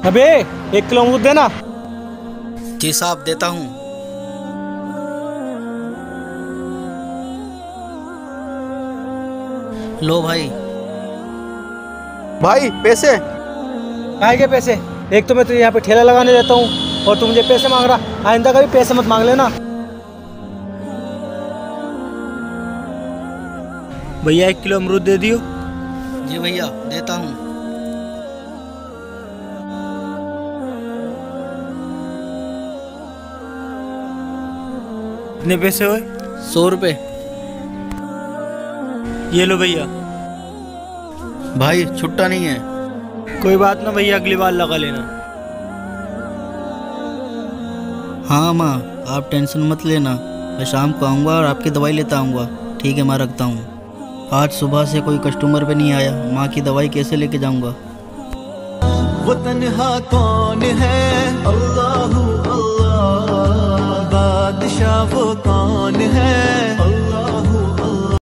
अबे 1 किलो अमरूद देना। जी साहब देता हूँ। लो भाई। भाई पैसे। काहे के पैसे? एक तो मैं तुझे यहाँ पे ठेला लगाने देता हूँ और तू मुझे पैसे मांग रहा। आइंदा कभी पैसे मत मांग लेना। भैया 1 किलो अमरूद दे दियो। जी भैया देता हूँ। कितने पैसे हुए? 100 रुपये। ये लो भैया। भाई छुट्टा नहीं है। कोई बात ना भैया, अगली बार लगा लेना। हाँ माँ, आप टेंशन मत लेना, मैं शाम को आऊँगा और आपकी दवाई लेता आऊँगा। ठीक है, मैं रखता हूँ। आज सुबह से कोई कस्टमर भी नहीं आया, माँ की दवाई कैसे लेके जाऊँगा। वो तन्हा कौन है, अल्लाहू अल्लाह, बादशाह वो कौन है, अल्लाहू